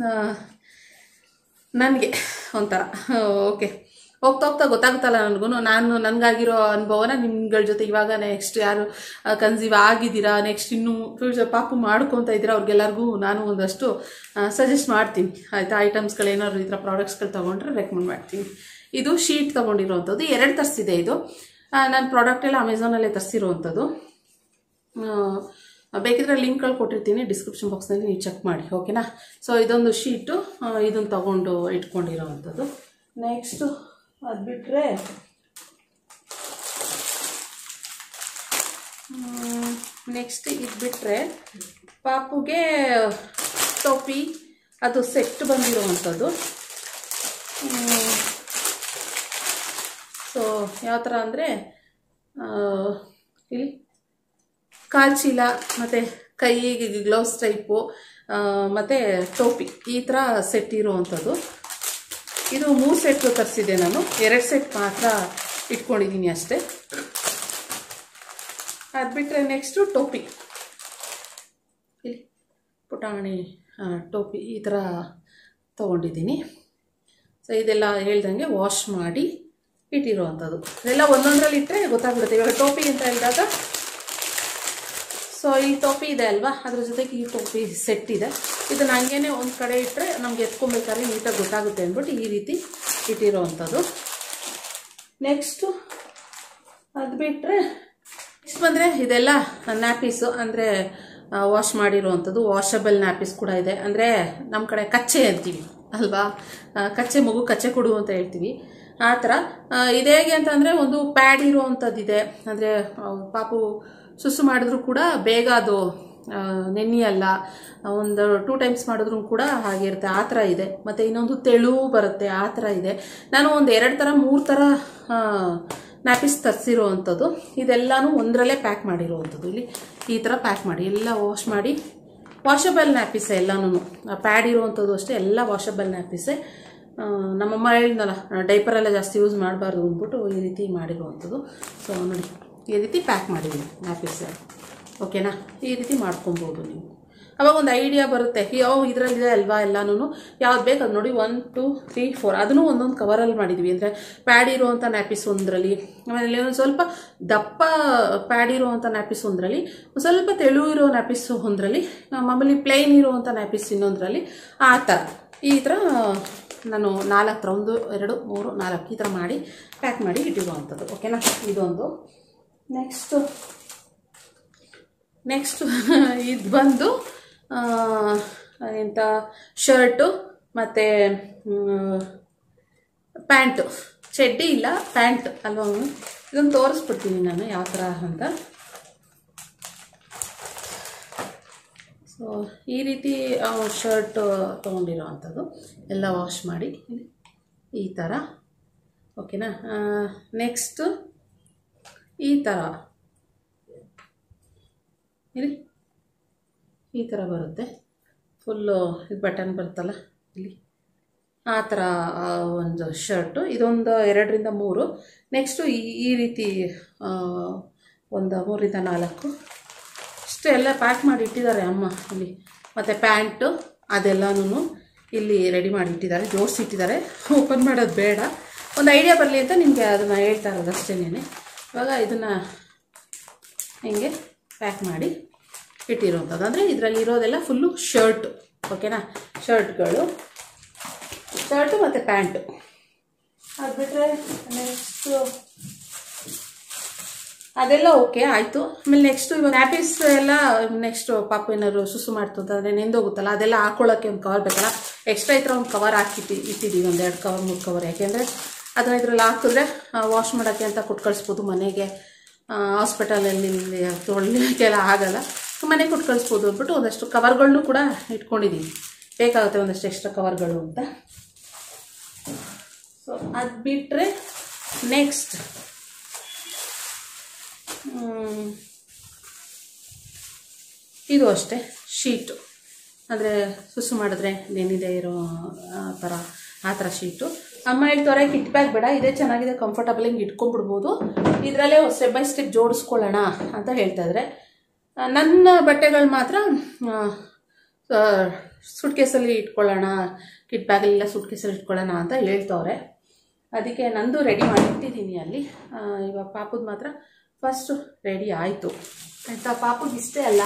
ನನಗೆ ಒಂಥರ. ಓಕೆ, ಹೋಗ್ತಾ ಹೋಗ್ತಾ ಗೊತ್ತಾಗುತ್ತಲ್ಲ ನನಗೂ. ನಾನು ನನಗಾಗಿರೋ ಅನುಭವನ ನಿಮ್ಗಳ ಜೊತೆ ಇವಾಗ ನೆಕ್ಸ್ಟ್ ಯಾರು ಕನ್ಸೀವ್ ಆಗಿದ್ದೀರಾ, ನೆಕ್ಸ್ಟ್ ಇನ್ನೂ ಫ್ಯೂಚರ್ ಪಾಪು ಮಾಡ್ಕೊತಾ ಇದ್ದೀರಾ ಅವ್ರಿಗೆಲ್ಲರಿಗೂ ನಾನು ಒಂದಷ್ಟು ಸಜೆಸ್ಟ್ ಮಾಡ್ತೀನಿ ಆಯಿತಾ. ಐಟಮ್ಸ್ಗಳೇನಾದ್ರು ಈ ಥರ ಪ್ರಾಡಕ್ಟ್ಸ್ಗಳು ತೊಗೊಂಡ್ರೆ ರೆಕಮೆಂಡ್ ಮಾಡ್ತೀನಿ. ಇದು ಶೀಟ್ ತೊಗೊಂಡಿರೋವಂಥದ್ದು, ಎರಡು ತರಿಸಿದೆ ಇದು. ನಾನು ಪ್ರಾಡಕ್ಟ್ ಎಲ್ಲ ಅಮೆಝಾನಲ್ಲೇ ತರಿಸಿರೋವಂಥದ್ದು. ಬೇಕಿದ್ರೆ ಲಿಂಕ್ಗಳು ಕೊಟ್ಟಿರ್ತೀನಿ ಡಿಸ್ಕ್ರಿಪ್ಷನ್ ಬಾಕ್ಸ್ನಲ್ಲಿ, ನೀವು ಚೆಕ್ ಮಾಡಿ. ಓಕೆನಾ. ಸೊ ಇದೊಂದು ಶೀಟು, ಇದನ್ನು ತಗೊಂಡು ಇಟ್ಕೊಂಡಿರೋವಂಥದ್ದು. ನೆಕ್ಸ್ಟು ಅದು ಬಿಟ್ಟರೆ ನೆಕ್ಸ್ಟ್ ಇದು ಬಿಟ್ಟರೆ ಪಾಪುಗೆ ಟೋಪಿ ಅದು ಸೆಟ್ ಬಂದಿರುವಂಥದ್ದು. ಸೊ ಯಾವ ಥರ ಅಂದರೆ ಇಲ್ಲಿ ಕಾಲು ಚೀಲ ಮತ್ತು ಕೈಗೆ ಗ್ಲೌಸ್ ಟೈಪು ಮತ್ತು ಟೋಪಿ ಈ ಥರ ಸೆಟ್ ಇರುವಂಥದ್ದು. ಇದು ಮೂರು ಸೆಟ್ ತರಿಸಿದೆ ನಾನು, ಎರಡು ಸೆಟ್ ಮಾತ್ರ ಇಟ್ಕೊಂಡಿದ್ದೀನಿ ಅಷ್ಟೇ. ಅದು ಬಿಟ್ಟರೆ ನೆಕ್ಸ್ಟು ಟೋಪಿ, ಇಲ್ಲಿ ಪುಟಾಣಿ ಟೋಪಿ ಈ ಥರ ತೊಗೊಂಡಿದ್ದೀನಿ. ಸೊ ಇದೆಲ್ಲ ಹೇಳ್ದಂಗೆ ವಾಶ್ ಮಾಡಿ ಇಟ್ಟಿರುವಂಥದ್ದು. ಇದೆಲ್ಲ ಒಂದೊಂದರಲ್ಲಿ ಇಟ್ಟರೆ ಗೊತ್ತಾಗ್ಬಿಡುತ್ತೆ. ಇವಾಗ ಟೋಪಿ ಅಂತ ಹೇಳಿದಾಗ ಸೊ ಈ ಟೋಪಿ ಇದೆ ಅಲ್ವಾ, ಅದ್ರ ಜೊತೆಗೆ ಈ ಟೋಪಿ ಸೆಟ್ ಇದೆ. ಇದನ್ನು ಹಂಗೇನೆ ಒಂದು ಕಡೆ ಇಟ್ಟರೆ ನಮ್ಗೆ ಎತ್ಕೊಬೇಕಾದ್ರೆ ನೀಟಾಗಿ ಗೊತ್ತಾಗುತ್ತೆ ಅಂದ್ಬಿಟ್ಟು ಈ ರೀತಿ ಇಟ್ಟಿರೋವಂಥದ್ದು. ನೆಕ್ಸ್ಟು ಅದು ಬಿಟ್ಟರೆ ನೆಕ್ಸ್ಟ್ ಬಂದರೆ ಇದೆಲ್ಲ ನ್ಯಾಪೀಸು, ಅಂದರೆ ವಾಶ್ ಮಾಡಿರೋವಂಥದ್ದು. ವಾಷಬಲ್ ನ್ಯಾಪೀಸ್ ಕೂಡ ಇದೆ. ಅಂದರೆ ನಮ್ಮ ಕಡೆ ಕಚ್ಚೆ ಅಂತೀವಿ ಅಲ್ವಾ, ಕಚ್ಚೆ ಮಗು ಕಚ್ಚೆ ಕೊಡು ಅಂತ ಹೇಳ್ತೀವಿ, ಆ ಥರ. ಇದು ಹೇಗೆ ಅಂತಂದರೆ ಒಂದು ಪ್ಯಾಡ್ ಇರೋವಂಥದ್ದಿದೆ. ಅಂದರೆ ಪಾಪು ಸುಸು ಮಾಡಿದ್ರು ಕೂಡ ಬೇಗ ಅದು ನೆನೆಯಲ್ಲ, ಒಂದು ಟೂ ಟೈಮ್ಸ್ ಮಾಡಿದ್ರು ಕೂಡ ಹಾಗೆ ಇರುತ್ತೆ, ಆ ಥರ ಇದೆ. ಮತ್ತು ಇನ್ನೊಂದು ತೆಳು ಬರುತ್ತೆ, ಆ ಥರ ಇದೆ. ನಾನು ಒಂದು ಎರಡು ಥರ ಮೂರು ಥರ ನ್ಯಾಪೀಸ್ ತರಿಸಿರೋವಂಥದ್ದು. ಇದೆಲ್ಲನೂ ಒಂದರಲ್ಲೇ ಪ್ಯಾಕ್ ಮಾಡಿರೋವಂಥದ್ದು. ಇಲ್ಲಿ ಈ ಥರ ಪ್ಯಾಕ್ ಮಾಡಿ ಎಲ್ಲ ವಾಶ್ ಮಾಡಿ, ವಾಷಬಲ್ ನ್ಯಾಪೀಸೇ ಎಲ್ಲನೂ. ಪ್ಯಾಡ್ ಇರೋವಂಥದ್ದು ಅಷ್ಟೇ, ಎಲ್ಲ ವಾಷಬಲ್ ನ್ಯಾಪೀಸೇ. ನಮ್ಮಮ್ಮ ಹೇಳಿದ್ನಲ್ಲ ಡೈಪರೆಲ್ಲ ಜಾಸ್ತಿ ಯೂಸ್ ಮಾಡಬಾರ್ದು ಅಂದ್ಬಿಟ್ಟು ಈ ರೀತಿ ಮಾಡಿರುವಂಥದ್ದು. ಸೊ ನೋಡಿ ಈ ರೀತಿ ಪ್ಯಾಕ್ ಮಾಡಿದ್ದೀನಿ ನ್ಯಾಪೀಸ್. ಓಕೆನಾ, ಈ ರೀತಿ ಮಾಡ್ಕೊಬೋದು ನೀವು. ಅವಾಗ ಒಂದು ಐಡಿಯಾ ಬರುತ್ತೆ, ಯಾವ ಇದರಲ್ಲಿದೆ ಅಲ್ವಾ ಎಲ್ಲನೂ, ಯಾವ್ದು ಬೇಕು ಅದು ನೋಡಿ. ಒನ್ ಟು ತ್ರೀ ಫೋರ್ ಅದನ್ನು ಒಂದೊಂದು ಕವರಲ್ಲಿ ಮಾಡಿದ್ವಿ. ಅಂದರೆ ಪ್ಯಾಡ್ ಇರುವಂಥ ನ್ಯಾಪೀಸ್ ಒಂದರಲ್ಲಿ, ಆಮೇಲೆ ಒಂದು ಸ್ವಲ್ಪ ದಪ್ಪ ಪ್ಯಾಡ್ ಇರುವಂಥ ನ್ಯಾಪೀಸ್ ಒಂದರಲ್ಲಿ, ಒಂದು ಸ್ವಲ್ಪ ತೆಳು ಇರೋ ನ್ಯಾಪೀಸ್ ಒಂದರಲ್ಲಿ, ಮಾಮೂಲಿ ಪ್ಲೇನ್ ಇರುವಂಥ ನ್ಯಾಪೀಸ್ ಇನ್ನೊಂದರಲ್ಲಿ, ಆ ಥರ ಈ ಥರ ನಾನು ನಾಲ್ಕು ಥರ, ಒಂದು ಎರಡು ಮೂರು ನಾಲ್ಕು ಈ ಥರ ಮಾಡಿ ಪ್ಯಾಕ್ ಮಾಡಿ ಇಟ್ಟಿರುವಂಥದ್ದು. ಓಕೆನಾ, ಇದೊಂದು. ನೆಕ್ಸ್ಟು ನೆಕ್ಸ್ಟು ಇದು ಬಂದು ಎಂಥ ಶರ್ಟು ಮತ್ತು ಪ್ಯಾಂಟು, ಚಡ್ಡಿ ಇಲ್ಲ ಪ್ಯಾಂಟ್ ಅಲ್ವಾ. ಇದನ್ನು ತೋರಿಸ್ಬಿಡ್ತೀನಿ ನಾನು ಯಾವ ಥರ ಅಂತ. ಸೊ ಈ ರೀತಿ ಶರ್ಟ್ ತೊಗೊಂಡಿರೋ ಅಂಥದ್ದು ಎಲ್ಲ ವಾಶ್ ಮಾಡಿ ಈ ಥರ. ಓಕೆನಾ. ನೆಕ್ಸ್ಟು ಈ ಥರ ಇಲ್ಲಿ ಈ ಥರ ಬರುತ್ತೆ, ಫುಲ್ಲು ಇದು ಬಟನ್ ಬರುತ್ತಲ್ಲ ಇಲ್ಲಿ, ಆ ಥರ ಒಂದು ಶರ್ಟು. ಇದೊಂದು ಎರಡರಿಂದ ಮೂರು. ನೆಕ್ಸ್ಟು ಈ ಈ ರೀತಿ ಒಂದು ಮೂರಿಂದ ನಾಲ್ಕು ಇಷ್ಟು ಎಲ್ಲ ಪ್ಯಾಕ್ ಮಾಡಿ ಇಟ್ಟಿದ್ದಾರೆ ಅಮ್ಮ ಇಲ್ಲಿ. ಮತ್ತು ಪ್ಯಾಂಟು ಅದೆಲ್ಲನೂ ಇಲ್ಲಿ ರೆಡಿ ಮಾಡಿ ಇಟ್ಟಿದ್ದಾರೆ, ಜೋಡಿಸಿ ಇಟ್ಟಿದ್ದಾರೆ. ಓಪನ್ ಮಾಡೋದು ಬೇಡ, ಒಂದು ಐಡಿಯಾ ಬರಲಿ ಅಂತ ನಿಮಗೆ ಅದನ್ನು ಹೇಳ್ತಾ ಇರೋದು ಅಷ್ಟೇನೆ. ಇವಾಗ ಇದನ್ನು ಹಿಂಗೆ ಪ್ಯಾಕ್ ಮಾಡಿ ಇಟ್ಟಿರೋವಂಥದ್ದು. ಅಂದರೆ ಇದರಲ್ಲಿ ಇರೋದೆಲ್ಲ ಫುಲ್ಲು ಶರ್ಟು. ಓಕೆನಾ, ಶರ್ಟ್ಗಳು. ಶರ್ಟು ಮತ್ತು ಪ್ಯಾಂಟು. ಅದು ಬಿಟ್ಟರೆ ನೆಕ್ಸ್ಟು ಅದೆಲ್ಲ ಓಕೆ ಆಯಿತು. ಆಮೇಲೆ ನೆಕ್ಸ್ಟು ಇವಾಗ ನ್ಯಾಪೀಸ್ ಎಲ್ಲ ನೆಕ್ಸ್ಟು ಪಾಪು ಏನಾದ್ರು ಸುಸು ಮಾಡ್ತು ಅಂತಂದರೆ ನೆಂದೋಗುತ್ತಲ್ಲ, ಅದೆಲ್ಲ ಹಾಕೊಳ್ಳೋಕ್ಕೆ ಒಂದು ಕವರ್ ಬೇಕಲ್ಲ. ಎಕ್ಸ್ಟ್ರಾ ಈ ಥರ ಒಂದು ಕವರ್ ಹಾಕಿಟ್ಟು ಇಟ್ಟಿದ್ದೀವಿ, ಒಂದು ಎರಡು ಕವರ್ ಮೂರು ಕವರ್. ಯಾಕೆಂದರೆ ಅದನ್ನ ಇದರಲ್ಲಿ ಹಾಕಿದ್ರೆ ವಾಶ್ ಮಾಡೋಕ್ಕೆ ಅಂತ ಕೊಟ್ಟು ಕಳಿಸ್ಬೋದು ಮನೆಗೆ. ಹಾಸ್ಪಿಟಲಲ್ಲಿ ತೊಳಿಲಿಕ್ಕೆಲ್ಲ ಆಗಲ್ಲ, ಮನೆಗೆ ಕೊಟ್ಟು ಕಳಿಸ್ಬೋದು ಅಂದ್ಬಿಟ್ಟು ಒಂದಷ್ಟು ಕವರ್ಗಳನ್ನೂ ಕೂಡ ಇಟ್ಕೊಂಡಿದ್ದೀನಿ. ಬೇಕಾಗುತ್ತೆ ಒಂದಷ್ಟು ಎಕ್ಸ್ಟ್ರಾ ಕವರ್ಗಳು ಅಂತ. ಸೊ ಅದು ಬಿಟ್ಟರೆ ನೆಕ್ಸ್ಟ್ ಇದು ಅಷ್ಟೇ ಶೀಟು, ಅಂದರೆ ಸುಸು ಮಾಡಿದ್ರೆ ನೆನಿದೆ ಇರೋ ಆ ಥರ ಆ ಥರ ಶೀಟು. ಅಮ್ಮ ಹೇಳ್ತವ್ರೆ ಕಿಟ್ ಬ್ಯಾಗ್ ಬೇಡ, ಇದೇ ಚೆನ್ನಾಗಿದೆ, ಕಂಫರ್ಟಬಲ್ ಹಿಂಗೆ ಇಟ್ಕೊಂಡ್ಬಿಡ್ಬೋದು, ಇದರಲ್ಲೇ ಸ್ಟೆಪ್ ಬೈ ಸ್ಟೆಪ್ ಜೋಡಿಸ್ಕೊಳ್ಳೋಣ ಅಂತ ಹೇಳ್ತಾಯಿದ್ರೆ. ನನ್ನ ಬಟ್ಟೆಗಳು ಮಾತ್ರ ಸೂಟ್ ಕೇಸಲ್ಲಿ ಇಟ್ಕೊಳ್ಳೋಣ, ಕಿಟ್ ಬ್ಯಾಗಲ್ಲೆಲ್ಲ ಸೂಟ್ ಕೇಸಲ್ಲಿ ಇಟ್ಕೊಳ್ಳೋಣ ಅಂತ ಹೇಳ್ತವ್ರೆ. ಅದಕ್ಕೆ ನಂದು ರೆಡಿ ಮಾಡಿಟ್ಟಿದ್ದೀನಿ ಅಲ್ಲಿ. ಇವಾಗ ಪಾಪುದು ಮಾತ್ರ ಫಸ್ಟು ರೆಡಿ ಆಯಿತು ಆಯಿತಾ. ಪಾಪುಗೆ ಇಷ್ಟೇ ಅಲ್ಲ,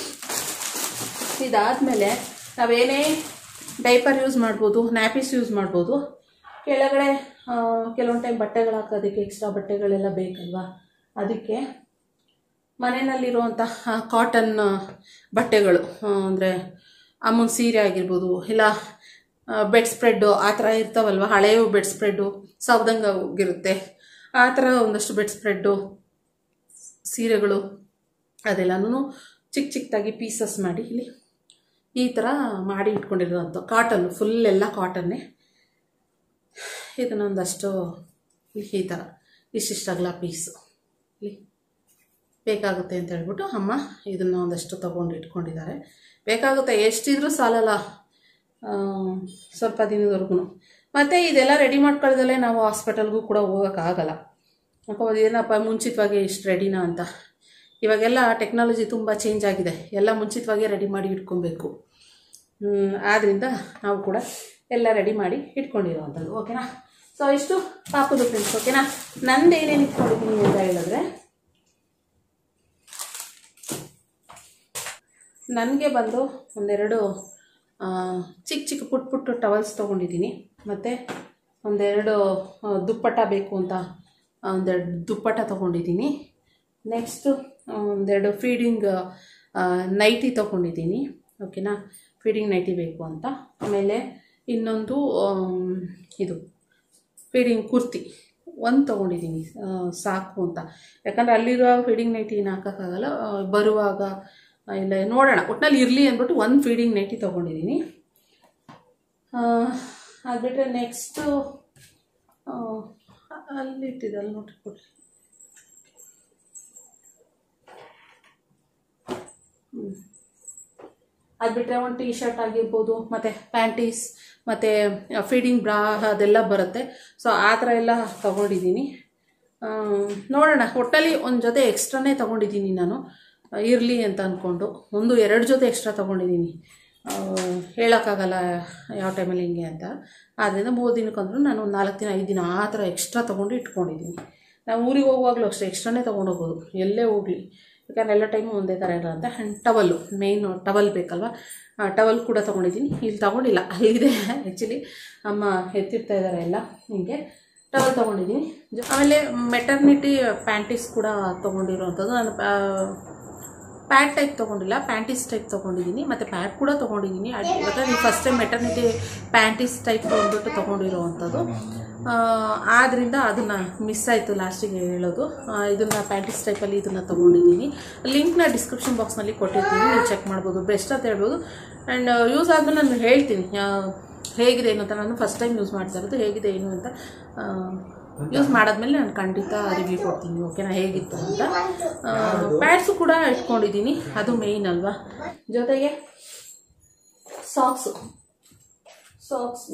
ಇದಾದಮೇಲೆ ನಾವೇನೇ ಡೈಪರ್ ಯೂಸ್ ಮಾಡ್ಬೋದು, ನ್ಯಾಪೀಸ್ ಯೂಸ್ ಮಾಡ್ಬೋದು. ಕೆಳಗಡೆ ಕೆಲವೊಂದು ಟೈಮ್ ಬಟ್ಟೆಗಳು ಹಾಕೋದಕ್ಕೆ ಎಕ್ಸ್ಟ್ರಾ ಬಟ್ಟೆಗಳೆಲ್ಲ ಬೇಕಲ್ವಾ, ಅದಕ್ಕೆ ಮನೆಯಲ್ಲಿರುವಂಥ ಕಾಟನ್ ಬಟ್ಟೆಗಳು, ಅಂದರೆ ಅಮ್ಮನ ಸೀರೆ ಆಗಿರ್ಬೋದು, ಇಲ್ಲ ಬೆಡ್ ಸ್ಪ್ರೆಡ್ಡು ಆ ಥರ ಇರ್ತಾವಲ್ವ, ಹಳೆಯ ಬೆಡ್ ಸ್ಪ್ರೆಡ್ಡು ಸೌದಂಗ ಹೋಗಿರುತ್ತೆ, ಆ ಥರ ಒಂದಷ್ಟು ಬೆಡ್ ಸ್ಪ್ರೆಡ್ಡು ಸೀರೆಗಳು ಅದೆಲ್ಲನೂ ಚಿಕ್ಕ ಚಿಕ್ಕದಾಗಿ ಪೀಸಸ್ ಮಾಡಿ ಇಲ್ಲಿ ಈ ಥರ ಮಾಡಿ ಇಟ್ಕೊಂಡಿರೋವಂಥ ಕಾಟನ್ನು, ಫುಲ್ ಎಲ್ಲ ಕಾಟನ್ನೇ. ಇದನ್ನೊಂದಷ್ಟು ಈ ಥರ ಇಷ್ಟಿಷ್ಟಾಗಲ್ಲ ಪೀಸು ಇಲ್ಲಿ ಬೇಕಾಗುತ್ತೆ ಅಂತ ಹೇಳ್ಬಿಟ್ಟು ಅಮ್ಮ ಇದನ್ನು ಒಂದಷ್ಟು ತೊಗೊಂಡು ಇಟ್ಕೊಂಡಿದ್ದಾರೆ. ಬೇಕಾಗುತ್ತೆ, ಎಷ್ಟಿದ್ರೂ ಸಾಲಲ್ಲ ಸ್ವಲ್ಪ ದಿನದವರೆಗೂ. ಮತ್ತು ಇದೆಲ್ಲ ರೆಡಿ ಮಾಡ್ಕೊಳ್ಳೋದಲ್ಲೇ ನಾವು ಹಾಸ್ಪಿಟಲ್ಗೂ ಕೂಡ ಹೋಗೋಕ್ಕಾಗಲ್ಲ. ಅಪ್ಪ ಏನಪ್ಪ ಮುಂಚಿತವಾಗಿ ಇಷ್ಟು ರೆಡಿನಾ ಅಂತ. ಇವಾಗೆಲ್ಲ ಟೆಕ್ನಾಲಜಿ ತುಂಬ ಚೇಂಜ್ ಆಗಿದೆ, ಎಲ್ಲ ಮುಂಚಿತವಾಗಿ ರೆಡಿ ಮಾಡಿ ಇಟ್ಕೊಬೇಕು. ಆದ್ದರಿಂದ ನಾವು ಕೂಡ ಎಲ್ಲ ರೆಡಿ ಮಾಡಿ ಇಟ್ಕೊಂಡಿರೋವಂಥದ್ದು. ಓಕೆನಾ. ಸೊ ಇಷ್ಟು ಪಾಪುದು ಫ್ರೆಂಡ್ಸ್. ಓಕೆನಾ. ನಂದು ಏನೇನು ಇಟ್ಕೊಂಡಿದ್ದೀನಿ ಅಂತ ಹೇಳಿದ್ರೆ, ನನಗೆ ಬಂದು ಒಂದೆರಡು ಚಿಕ್ಕ ಚಿಕ್ಕ ಪುಟ್ಟ ಪುಟ್ಟು ಟವಲ್ಸ್ ತೊಗೊಂಡಿದ್ದೀನಿ. ಮತ್ತು ಒಂದೆರಡು ದುಪ್ಪಟ್ಟ ಬೇಕು ಅಂತ ಒಂದೆರಡು ದುಪ್ಪಟ್ಟ ತೊಗೊಂಡಿದ್ದೀನಿ. ನೆಕ್ಸ್ಟು ಒಂದೆರಡು ಫೀಡಿಂಗ್ ನೈಟಿ ತೊಗೊಂಡಿದ್ದೀನಿ. ಓಕೆನಾ, ಫೀಡಿಂಗ್ ನೈಟಿ ಬೇಕು ಅಂತ. ಆಮೇಲೆ ಇನ್ನೊಂದು ಇದು ಫೀಡಿಂಗ್ ಕುರ್ತಿ ಒಂದು ತೊಗೊಂಡಿದ್ದೀನಿ ಸಾಕು ಅಂತ. ಯಾಕಂದರೆ ಅಲ್ಲಿರೋ ಫೀಡಿಂಗ್ ನೈಟಿನ ಹಾಕೋಕ್ಕಾಗಲ್ಲ, ಬರುವಾಗ ಇಲ್ಲ ನೋಡೋಣ, ಒಟ್ಟಿನಲ್ಲಿ ಇರಲಿ ಅಂದ್ಬಿಟ್ಟು ಒಂದು ಫೀಡಿಂಗ್ ನೈಟಿ ತೊಗೊಂಡಿದ್ದೀನಿ. ಅದು ಬಿಟ್ಟರೆ ನೆಕ್ಸ್ಟು ಅಲ್ಲಿಟ್ಟಿದೆ, ಅಲ್ಲಿ ನೋಡ್ರಿ ಕೊಡ್ರಿ. ಹ್ಞೂ ಅದು ಬಿಟ್ಟರೆ ಒಂದು ಟೀ ಶರ್ಟ್ ಆಗಿರ್ಬೋದು, ಮತ್ತು ಪ್ಯಾಂಟೀಸ್, ಮತ್ತು ಫೀಡಿಂಗ್ ಬ್ರಾ ಅದೆಲ್ಲ ಬರುತ್ತೆ. ಸೊ ಆ ಥರ ಎಲ್ಲ ತೊಗೊಂಡಿದ್ದೀನಿ. ನೋಡೋಣ, ಒಟ್ಟಲ್ಲಿ ಒಂದು ಜೊತೆ ಎಕ್ಸ್ಟ್ರಾನೇ ತೊಗೊಂಡಿದ್ದೀನಿ ನಾನು, ಇರಲಿ ಅಂತ ಅಂದ್ಕೊಂಡು. ಒಂದು ಎರಡು ಜೊತೆ ಎಕ್ಸ್ಟ್ರಾ ತೊಗೊಂಡಿದ್ದೀನಿ, ಹೇಳೋಕ್ಕಾಗಲ್ಲ ಯಾವ ಟೈಮಲ್ಲಿ ಹಿಂಗೆ ಅಂತ. ಆದ್ದರಿಂದ ಮೂರು ದಿನಕ್ಕಂದ್ರೂ ನಾನು ಒಂದು ನಾಲ್ಕು ದಿನ ಐದು ದಿನ ಆ ಥರ ಎಕ್ಸ್ಟ್ರಾ ತೊಗೊಂಡು ಇಟ್ಕೊಂಡಿದ್ದೀನಿ. ನಾವು ಊರಿಗೆ ಹೋಗುವಾಗಲೂ ಅಷ್ಟೇ ಎಕ್ಸ್ಟ್ರಾನೇ ತೊಗೊಂಡು ಹೋಗ್ಬೋದು, ಎಲ್ಲೇ ಹೋಗಲಿ. ಯಾಕಂದರೆ ಎಲ್ಲ ಟೈಮು ಒಂದೇ ಥರ ಇರೋ ಅಂತ. ಆ್ಯಂಡ್ ಟವಲ್ಲು ಮೇಯ್ನು ಟವಲ್ ಬೇಕಲ್ವ, ಟವಲ್ ಕೂಡ ತೊಗೊಂಡಿದ್ದೀನಿ. ಇಲ್ಲಿ ತೊಗೊಂಡಿಲ್ಲ, ಅಲ್ಲಿದೆ ಆ್ಯಕ್ಚುಲಿ, ಅಮ್ಮ ಎತ್ತಿರ್ತಾ ಇದ್ದಾರೆ ಎಲ್ಲ ಹಿಂಗೆ. ಟವಲ್ ತೊಗೊಂಡಿದ್ದೀನಿ. ಆಮೇಲೆ ಮೆಟರ್ನಿಟಿ ಪ್ಯಾಂಟೀಸ್ ಕೂಡ ತೊಗೊಂಡಿರೋವಂಥದ್ದು. ನಾನು ಪ್ಯಾಡ್ ಟೈಪ್ ತೊಗೊಂಡಿಲ್ಲ, ಪ್ಯಾಂಟೀಸ್ ಟೈಪ್ ತೊಗೊಂಡಿದ್ದೀನಿ. ಮತ್ತು ಪ್ಯಾಡ್ ಕೂಡ ತೊಗೊಂಡಿದ್ದೀನಿ. ಯಾಕಂದರೆ ನೀವು first time maternity panties type ಬಂದ್ಬಿಟ್ಟು ತೊಗೊಂಡಿರೋವಂಥದ್ದು. ಆದ್ದರಿಂದ ಅದನ್ನು ಮಿಸ್ ಆಯಿತು ಲಾಸ್ಟಿಗೆ ಹೇಳೋದು. ಇದನ್ನು ಪ್ಯಾಂಟೀಸ್ ಟೈಪಲ್ಲಿ ಇದನ್ನು ತೊಗೊಂಡಿದ್ದೀನಿ. ಲಿಂಕ್ನ ಡಿಸ್ಕ್ರಿಪ್ಷನ್ ಬಾಕ್ಸ್ನಲ್ಲಿ ಕೊಟ್ಟಿರ್ತೀನಿ, ನೀವು ಚೆಕ್ ಮಾಡ್ಬೋದು, ಬೆಸ್ಟ್ ಅಂತ ಹೇಳ್ಬೋದು. ಆ್ಯಂಡ್ ಯೂಸ್ ಆದಮೇಲೆ ನಾನು ಹೇಳ್ತೀನಿ ಹೇಗಿದೆ ಏನು ಅಂತ. ನಾನು ಫಸ್ಟ್ ಟೈಮ್ ಯೂಸ್ ಮಾಡ್ತಾ ಇರೋದು, ಹೇಗಿದೆ ಏನು ಅಂತ ಯೂಸ್ ಮಾಡಾದ್ಮೇಲೆ ನಾನು ಖಂಡಿತ ರಿವ್ಯೂ ಕೊಡ್ತೀನಿ. ಓಕೆನಾ, ಹೇಗಿತ್ತು ಅಂತ. ಪ್ಯಾಡ್ಸು ಕೂಡ ಇಟ್ಕೊಂಡಿದ್ದೀನಿ, ಅದು ಮೇಯ್ನ್ ಅಲ್ವಾ. ಜೊತೆಗೆ ಸಾಕ್ಸು ಸಾಕ್ಸ್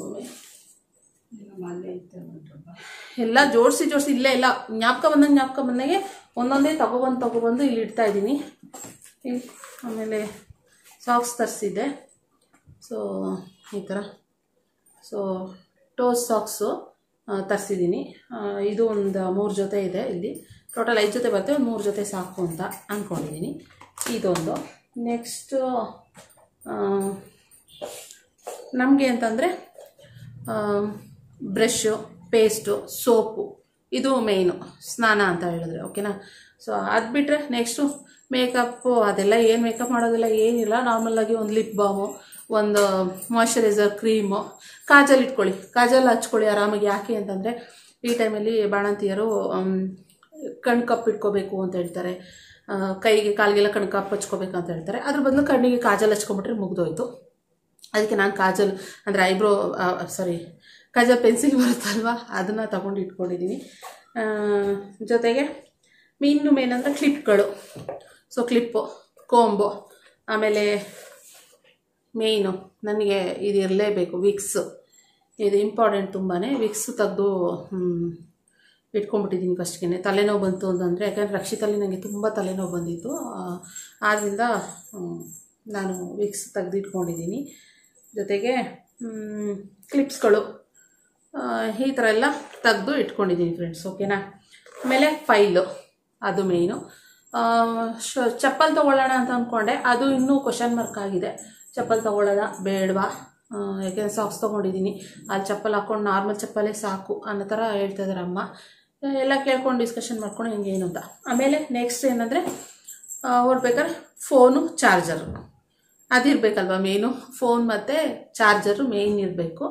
ಎಲ್ಲ ಜೋಡಿಸಿ ಜೋಡಿಸಿ ಇಲ್ಲೇ ಎಲ್ಲ ಜ್ಞಾಪಕ ಬಂದಂಗೆ ಜ್ಞಾಪಕ ಬಂದಂಗೆ ಒಂದೊಂದೇ ತಗೊಬಂದು ತಗೊಬಂದು ಇಲ್ಲಿ ಇಡ್ತಾ ಇದ್ದೀನಿ. ಆಮೇಲೆ ಸಾಕ್ಸ್ ತರಿಸಿದ್ದೆ, ಸೊ ಈ ಥರ. ಸೊ ಟೋಸ್ ಸಾಕ್ಸು ತರಿಸಿದ್ದೀನಿ. ಇದು ಒಂದು ಮೂರು ಜೊತೆ ಇದೆ, ಇಲ್ಲಿ ಟೋಟಲ್ ಐದು ಜೊತೆ ಬರುತ್ತೆ, ಒಂದು ಮೂರು ಜೊತೆ ಸಾಕು ಅಂತ ಅಂದ್ಕೊಂಡಿದ್ದೀನಿ. ಇದೊಂದು. ನೆಕ್ಸ್ಟು ನಮಗೆ ಅಂತಂದರೆ ಬ್ರಷು, ಪೇಸ್ಟು, ಸೋಪು, ಇದು ಮೇಯ್ನು ಸ್ನಾನ ಅಂತ ಹೇಳಿದ್ರೆ. ಓಕೆನಾ. ಸೊ ಅದು ಬಿಟ್ಟರೆ ನೆಕ್ಸ್ಟು ಮೇಕಪ್ಪು ಅದೆಲ್ಲ ಏನು ಮೇಕಪ್ ಮಾಡೋದಿಲ್ಲ, ಏನಿಲ್ಲ. ನಾರ್ಮಲಾಗಿ ಒಂದು ಲಿಪ್ ಬಾಮು, ಒಂದು ಮಾಯ್ಶ್ಚರೈಸರ್ ಕ್ರೀಮು, ಕಾಜಲ್ ಇಟ್ಕೊಳ್ಳಿ, ಕಾಜಲ್ ಹಚ್ಕೊಳ್ಳಿ ಆರಾಮಾಗಿ. ಯಾಕೆ ಅಂತಂದರೆ ಈ ಟೈಮಲ್ಲಿ ಬಾಣಂತಿಯರು ಕಣ್ಣು ಕಪ್ಪು ಇಟ್ಕೋಬೇಕು ಅಂತ ಹೇಳ್ತಾರೆ, ಕೈಗೆ ಕಾಲಿಗೆಲ್ಲ ಕಣ್ಣು ಕಪ್ಪು ಹಚ್ಕೋಬೇಕು ಅಂತ ಹೇಳ್ತಾರೆ. ಅದ್ರ ಬದಲು ಕಣ್ಣಿಗೆ ಕಾಜಲ್ ಹಚ್ಕೊಂಬಿಟ್ರೆ ಮುಗಿದೋಯ್ತು. ಅದಕ್ಕೆ ನಾನು ಕಾಜಲ್ ಅಂದರೆ ಐಬ್ರೋ ಸಾರಿ ಕಾಜಲ್ ಪೆನ್ಸಿಲ್ ಬರುತ್ತಲ್ವ, ಅದನ್ನು ತಗೊಂಡು ಇಟ್ಕೊಂಡಿದ್ದೀನಿ. ಜೊತೆಗೆ ಮೀನು ಮೇನ್ ಅಂದರೆ ಕ್ಲಿಪ್ಗಳು. ಸೊ ಕ್ಲಿಪ್ಪು, ಕೋಂಬು, ಆಮೇಲೆ ಮೇಯ್ನು ನನಗೆ ಇದು ಇರಲೇಬೇಕು ವಿಕ್ಸು. ಇದು ಇಂಪಾರ್ಟೆಂಟ್ ತುಂಬಾ. ವಿಕ್ಸು ತೆಗೆದು ಇಟ್ಕೊಂಡ್ಬಿಟ್ಟಿದ್ದೀನಿ ಫಸ್ಟ್ಗೆ. ತಲೆನೋವು ಬಂತು ಅಂತಂದರೆ, ಯಾಕಂದರೆ ರಕ್ಷಿತಲ್ಲಿ ನನಗೆ ತುಂಬ ತಲೆನೋವು ಬಂದಿತ್ತು, ಆದ್ದರಿಂದ ನಾನು ವಿಕ್ಸ್ ತೆಗೆದು ಇಟ್ಕೊಂಡಿದ್ದೀನಿ. ಜೊತೆಗೆ ಕ್ಲಿಪ್ಸ್ಗಳು ಈ ಥರ ಎಲ್ಲ ತೆಗೆದು ಇಟ್ಕೊಂಡಿದ್ದೀನಿ ಫ್ರೆಂಡ್ಸ್. ಓಕೆನಾ. ಆಮೇಲೆ ಫೈಲು, ಅದು ಮೇಯ್ನು. ಶ ಚಪ್ಪಲ್ ತೊಗೊಳ್ಳೋಣ ಅಂತ ಅಂದ್ಕೊಂಡೆ, ಅದು ಇನ್ನೂ ಕ್ವಶನ್ ಮಾರ್ಕ್ ಆಗಿದೆ. ಚಪ್ಪಲ್ ತೊಗೊಳ್ಳೋದ ಬೇಡವಾ, ಯಾಕೆಂದರೆ ಸಾಕ್ಸ್ ತೊಗೊಂಡಿದ್ದೀನಿ, ಅಲ್ಲಿ ಚಪ್ಪಲ್ ಹಾಕ್ಕೊಂಡು ನಾರ್ಮಲ್ ಚಪ್ಪಲೇ ಸಾಕು ಅನ್ನೋ ಥರ ಹೇಳ್ತಾಯಿದ್ದಾರೆ ಅಮ್ಮ. ಎಲ್ಲ ಕೇಳ್ಕೊಂಡು ಡಿಸ್ಕಷನ್ ಮಾಡ್ಕೊಂಡು ಹಿಂಗೆ ಏನು ಅಂತ. ಆಮೇಲೆ ನೆಕ್ಸ್ಟ್ ಏನಂದರೆ ಹೊರಡ್ಬೇಕಾದ್ರೆ ಫೋನು, ಚಾರ್ಜರು ಅದಿರಬೇಕಲ್ವ ಮೇಯ್ನು. ಫೋನ್ ಮತ್ತು ಚಾರ್ಜರು ಮೇಯ್ನ್ ಇರಬೇಕು.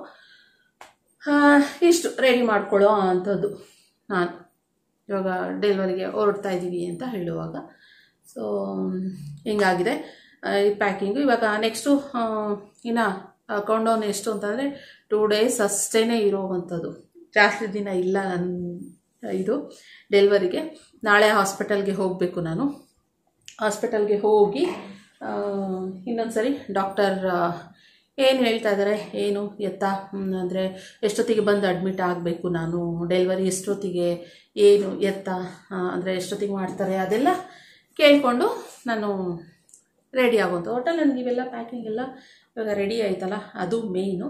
ಇಷ್ಟು ರೆಡಿ ಮಾಡ್ಕೊಳ್ಳೋ ಅಂಥದ್ದು ನಾನು ಇವಾಗ ಡೆಲಿವರಿಗೆ ಹೊರಡ್ತಾ ಇದ್ದೀವಿ ಅಂತ ಹೇಳುವಾಗ. ಸೊ ಹಿಂಗಾಗಿದೆ ಈ ಪ್ಯಾಕಿಂಗು. ಇವಾಗ ನೆಕ್ಸ್ಟು ಇನ್ನು ಕೌಂಟ್ ಡೌನ್ ಎಷ್ಟು ಅಂತಂದರೆ ಟೂ ಡೇಸ್ ಅಷ್ಟೇ ಇರೋವಂಥದ್ದು, ಜಾಸ್ತಿ ದಿನ ಇಲ್ಲ ನನ್ನ ಇದು ಡೆಲಿವರಿಗೆ. ನಾಳೆ ಹಾಸ್ಪಿಟಲ್ಗೆ ಹೋಗಬೇಕು ನಾನು. ಹಾಸ್ಪಿಟಲ್ಗೆ ಹೋಗಿ ಇನ್ನೊಂದು ಸರಿ ಡಾಕ್ಟರ್ ಏನು ಹೇಳ್ತಾ ಇದ್ದಾರೆ, ಏನು ಎತ್ತ ಅಂದರೆ ಎಷ್ಟೊತ್ತಿಗೆ ಬಂದು ಅಡ್ಮಿಟ್ ಆಗಬೇಕು ನಾನು, ಡೆಲಿವರಿ ಎಷ್ಟೊತ್ತಿಗೆ, ಏನು ಎತ್ತ ಅಂದರೆ ಎಷ್ಟೊತ್ತಿಗೆ ಮಾಡ್ತಾರೆ, ಅದೆಲ್ಲ ಕೇಳಿಕೊಂಡು ನಾನು ರೆಡಿ ಆಗೋದು. ಒಟ್ಟಲ್ಲಿ ನನಗೆ ಇವೆಲ್ಲ ಪ್ಯಾಕಿಂಗ್ ಎಲ್ಲ ಇವಾಗ ರೆಡಿ ಆಯ್ತಲ್ಲ, ಅದು ಮೇಯ್ನು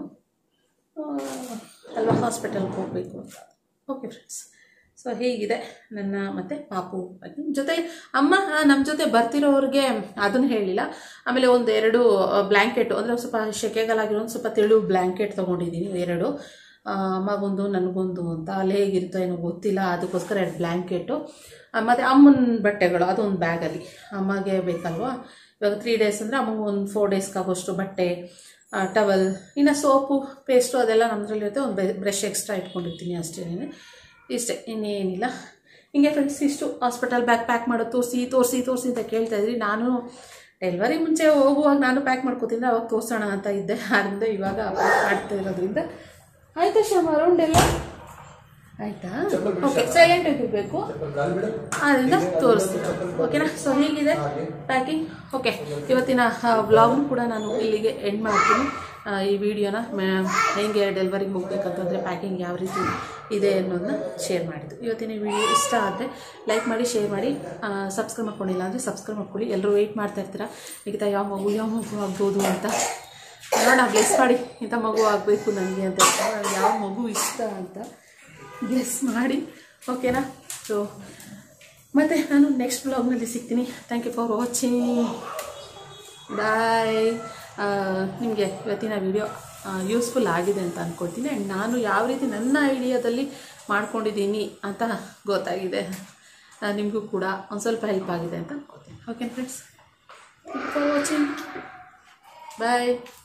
ಅಲ್ವಾ, ಹಾಸ್ಪಿಟಲ್ಗೆ ಹೋಗಬೇಕು ಅಂತ. ಓಕೆ ಫ್ರೆಂಡ್ಸ್, ಸೊ ಹೀಗಿದೆ ನನ್ನ ಮತ್ತು ಪಾಪು ಪ್ಯಾಕಿಂಗ್. ಜೊತೆ ಅಮ್ಮ ನಮ್ಮ ಜೊತೆ ಬರ್ತಿರೋರಿಗೆ ಅದನ್ನು ಹೇಳಿಲ್ಲ. ಆಮೇಲೆ ಒಂದು ಎರಡು ಬ್ಲ್ಯಾಂಕೆಟು ಅಂದರೆ ಸ್ವಲ್ಪ ಸೆಕೆಗಾಲಾಗಿರೋ ಒಂದು ಸ್ವಲ್ಪ ತೆಳು ಬ್ಲ್ಯಾಂಕೆಟ್ ತೊಗೊಂಡಿದ್ದೀನಿ, ಎರಡು ಅಮ್ಮಗೊಂದು ನನಗೊಂದು ಅಂತ. ಅಲ್ಲಿ ಹೇಗಿರುತ್ತೋ ಏನೋ ಗೊತ್ತಿಲ್ಲ, ಅದಕ್ಕೋಸ್ಕರ ಎರಡು ಬ್ಲ್ಯಾಂಕೆಟು. ಮತ್ತು ಅಮ್ಮನ ಬಟ್ಟೆಗಳು ಅದೊಂದು ಬ್ಯಾಗಲ್ಲಿ, ಅಮ್ಮಗೆ ಬೇಕಲ್ವ. ಇವಾಗ ತ್ರೀ ಡೇಸ್ ಅಂದರೆ ಅಮ್ಮಗೆ ಒಂದು ಫೋರ್ ಡೇಸ್ಗಾಗೋಷ್ಟು ಬಟ್ಟೆ, ಟವಲ್, ಇನ್ನು ಸೋಪು, ಪೇಸ್ಟು ಅದೆಲ್ಲ ನಮ್ಮದ್ರಲ್ಲಿರುತ್ತೆ. ಒಂದು ಬ್ರಷ್ ಎಕ್ಸ್ಟ್ರಾ ಇಟ್ಕೊಂಡಿರ್ತೀನಿ ಅಷ್ಟೇ, ಇಷ್ಟೇ, ಇನ್ನೇನಿಲ್ಲ. ಹಿಂಗೆ ಫ್ರೆಂಡ್ಸ್, ಇಷ್ಟು ಹಾಸ್ಪಿಟಲ್ ಬ್ಯಾಗ್ ಪ್ಯಾಕ್ ಮಾಡೋದು ತೋರಿಸಿ ತೋರಿಸಿ ತೋರಿಸಿ ಅಂತ ಕೇಳ್ತಾಯಿದ್ರಿ. ನಾನು ಡೆಲಿವರಿ ಮುಂಚೆ ಹೋಗುವಾಗ ನಾನು ಪ್ಯಾಕ್ ಮಾಡ್ಕೋತೀನಿ, ಅವಾಗ ತೋರಿಸೋಣ ಅಂತ ಇದ್ದೆ. ಆದ್ದರಿಂದ ಇವಾಗ ಮಾಡ್ತಾ ಇರೋದ್ರಿಂದ ಆಯಿತಾ ಶ್ಯಾಮ ರೌಂಡೆಲ್ಲ ಆಯಿತಾ? ಓಕೆ, ಸೈಲೆಂಟ್ ಆಗಿರಬೇಕು, ಆದ್ದರಿಂದ ತೋರಿಸ್ತೀನಿ. ಓಕೆನಾ. ಸೊ ಹೀಗಿದೆ ಪ್ಯಾಕಿಂಗ್. ಓಕೆ, ಇವತ್ತಿನ ವ್ಲಾಗ್ನು ಕೂಡ ನಾನು ಇಲ್ಲಿಗೆ ಎಂಡ್ ಮಾಡ್ತೀನಿ. ಈ ವಿಡಿಯೋನ ಹೇಗೆ ಡೆಲಿವರಿಗೆ ಹೋಗ್ಬೇಕಂತಂದರೆ ಪ್ಯಾಕಿಂಗ್ ಯಾವ ರೀತಿ ಇದೆ ಅನ್ನೋದನ್ನ ಶೇರ್ ಮಾಡಿದ್ದು. ಇವತ್ತಿನ ವಿಡಿಯೋ ಇಷ್ಟ ಆದರೆ ಲೈಕ್ ಮಾಡಿ, ಶೇರ್ ಮಾಡಿ, ಸಬ್ಸ್ಕ್ರೈಬ್ ಮಾಡ್ಕೊಂಡಿಲ್ಲ ಅಂದರೆ ಸಬ್ಸ್ಕ್ರೈಬ್ ಮಾಡ್ಕೊಳ್ಳಿ. ಎಲ್ಲರೂ ವೆಯ್ಟ್ ಮಾಡ್ತಾ ಇರ್ತೀರಾ, ಮಿಗತಾ ಯಾವ ಮಗು ಯಾವ ಮಗು ಆಗ್ಬೋದು ಅಂತ. ನೋಡೋಣ, ಗೆಸ್ ಮಾಡಿ ಇಂಥ ಮಗು ಆಗಬೇಕು ನನಗೆ ಅಂತ, ಯಾವ ಮಗು ಇಷ್ಟ ಅಂತ ಗೆಸ್ ಮಾಡಿ. ಓಕೆನಾ. ಸೊ ಮತ್ತು ನಾನು ನೆಕ್ಸ್ಟ್ ವ್ಲಾಗ್ನಲ್ಲಿ ಸಿಗ್ತೀನಿ. Thank you for watching. Bye. ನಿಮಗೆ ಇವತ್ತಿನ ವಿಡಿಯೋ ಯೂಸ್ಫುಲ್ ಆಗಿದೆ ಅಂತ ಅಂದ್ಕೊಳ್ತೀನಿ. ಆ್ಯಂಡ್ ನಾನು ಯಾವ ರೀತಿ ನನ್ನ ಐಡಿಯಾದಲ್ಲಿ ಮಾಡ್ಕೊಂಡಿದ್ದೀನಿ ಅಂತ ಗೊತ್ತಾಗಿದೆ, ನಿಮಗೂ ಕೂಡ ಒಂದು ಸ್ವಲ್ಪ ಹೆಲ್ಪ್ ಆಗಿದೆ ಅಂತ ಅಂದ್ಕೊಳ್ತೀನಿ. Okay friends, thank you for watching. Bye.